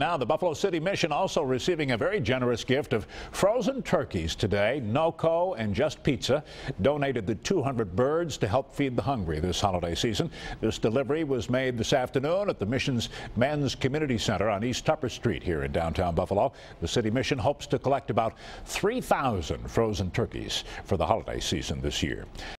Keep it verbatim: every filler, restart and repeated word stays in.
Now, the Buffalo City Mission also receiving a very generous gift of frozen turkeys today. NoCo and Just Pizza donated the two hundred birds to help feed the hungry this holiday season. This delivery was made this afternoon at the Mission's Men's Community Center on East Tupper Street here in downtown Buffalo. The City Mission hopes to collect about three thousand frozen turkeys for the holiday season this year.